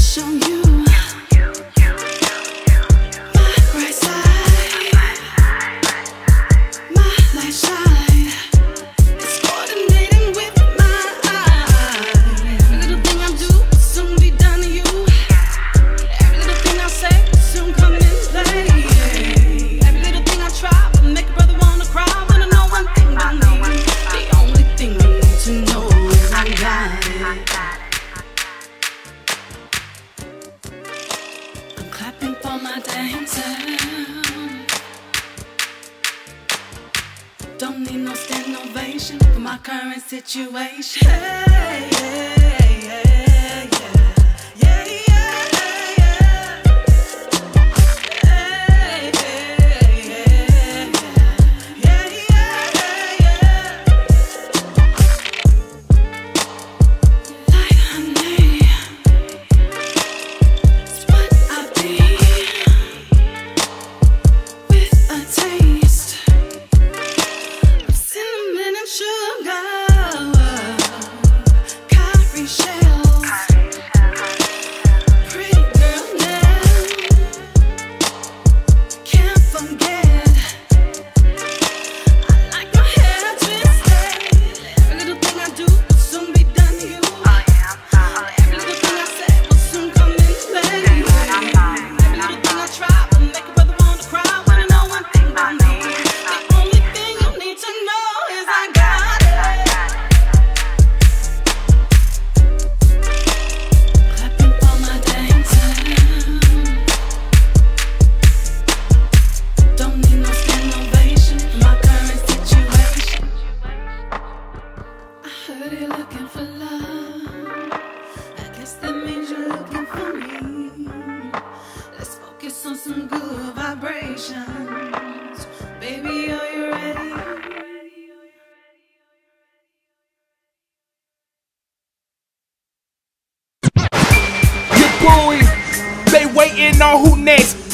show you my bright side, my light shine. It's coordinating with my eyes. Every little thing I do will soon be done to you. Every little thing I say will soon come in play. Every little thing I try will make a brother wanna cry. Wanna know one thing about me? The only thing you need to know is I got it. Clapping for my dancing. Don't need no stand ovation for my current situation. Hey, yeah, yeah, yeah, yeah, yeah, yeah. Hey, yeah, yeah, yeah, yeah, yeah. Like honey, it's what I be, with a taste of cinnamon and sugar, cowrie shells, pretty girl now, can't forget. I like my hair twisted. Every little thing I do will soon be done to you. Every little thing I say will soon come in play. Every little thing I try will make a brother wanna cry. Wanna know one thing about me? The only thing you need to know is I got it. Clapping for my dancing. Don't need no stand ovation for my current situation. I heard you're looking for love. I guess that means you're looking for me. Let's focus on some good vibrations. Baby, are you ready? Your boys, they waiting on who next.